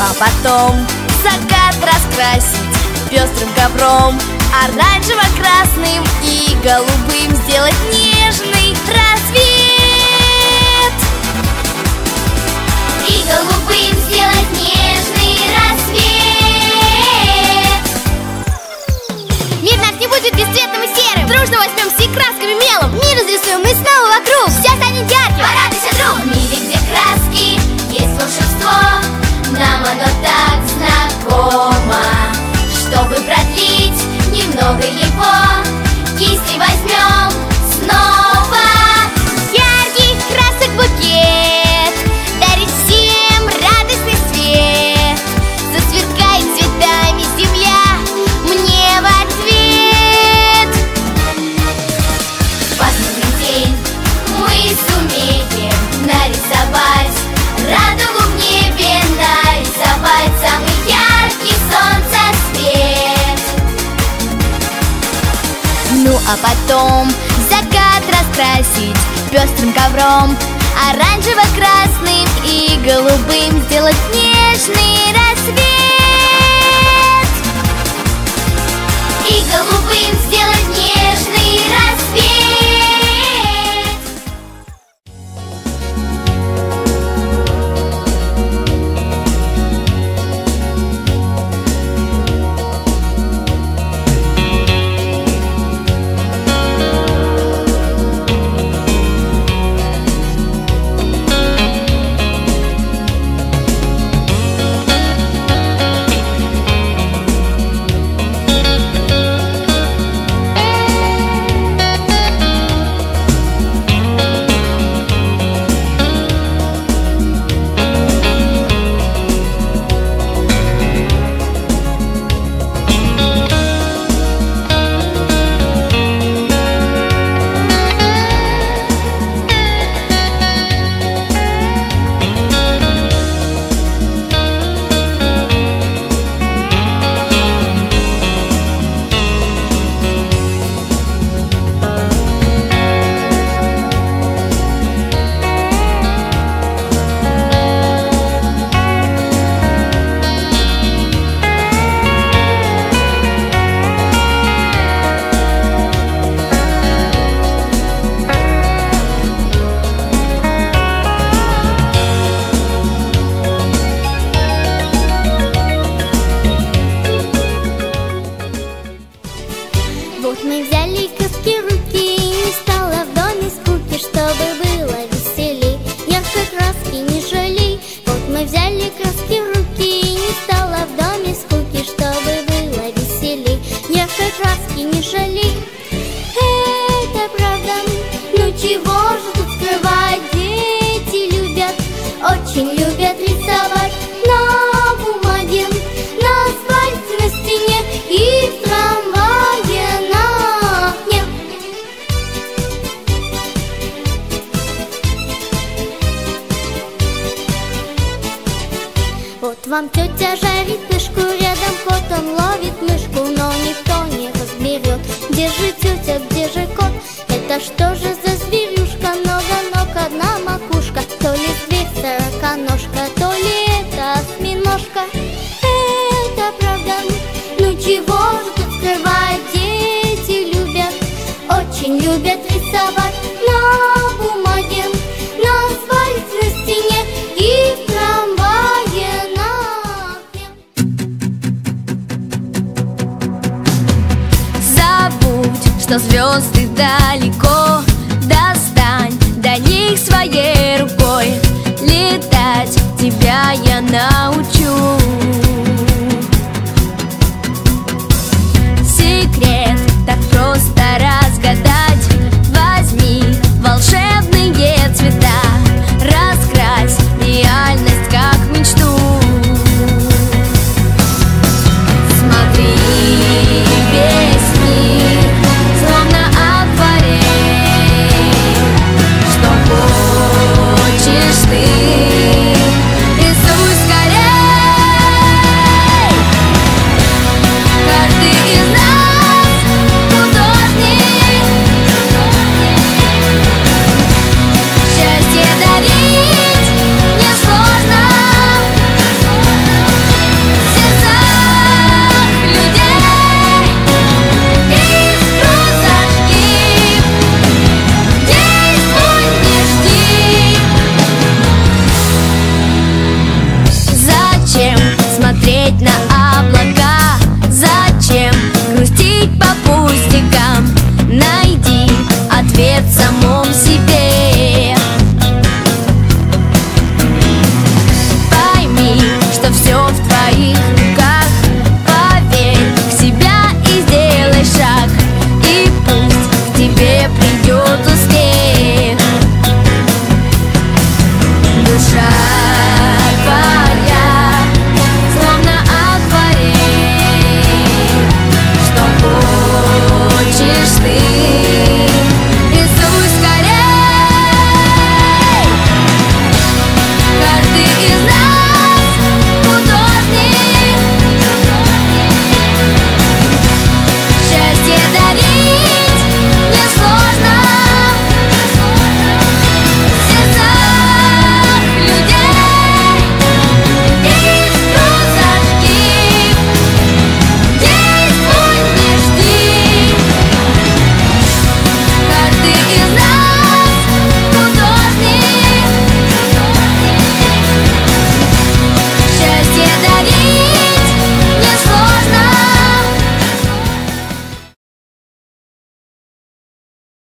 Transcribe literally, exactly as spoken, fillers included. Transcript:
а потом закат раскрасить пестрым ковром, оранжево-красным и голубым сделать нежный рассвет. И голубым сделать нежный рассвет. Мир наш не будет бесцветным и серым. Дружно возьмем все красками мелом, мир разрисуем мы снова вокруг. Все станет ярким. Порадуйся, друг! В мире, где краски, есть волшебство. Нам оно так знакомо. Чтобы продлить немного его, кисти возьмем снова. Ярких красок букет дарит всем радостный свет. Засверкает цветами земля мне в ответ. Посмотрим день, мы сумеем нарисовать радугу в небе, нарисовать самый яркий солнцесвет. Ну а потом закат раскрасить пестрым ковром, оранжево-красным и голубым сделать нежный рассвет. И голубым сделать нежный рассвет. Вот мы взяли краски в руки, и не стало в доме скуки, чтобы было веселей. Яркой краски не жалей. Вот мы взяли краски в руки, и не стало в доме скуки, чтобы было веселей. Яркой краски не жалей. Это правда, ну чего же тут скрывать? Дети любят, очень любят рисовать на бумаге, на асфальте, на стене и в трамвае. Вот вам тетя жарит пышку, рядом кот, он ловит мышку, но никто не разберет, где же тетя, где же кот. Это что же за зверюшка, много ног, одна макушка, то ли зверь сороконожка, то ли это осьминожка. Это правда, ну чего же тут скрывать? Дети любят, очень любят рисовать на бумаге, на асфальте, на стене и в трамвае. Что звезды далеко, достань до них своей рукой. Летать тебя я научу. Секрет так просто разгадать. Возьми волшебные цвета, раскрась реальность как мечту. Смотри, весь мир словно акварель. Что хочешь ты, рисуй скорее. смотреть на облака? Зачем грустить по пустякам? Найди ответ в самом себе. Пойми, что все в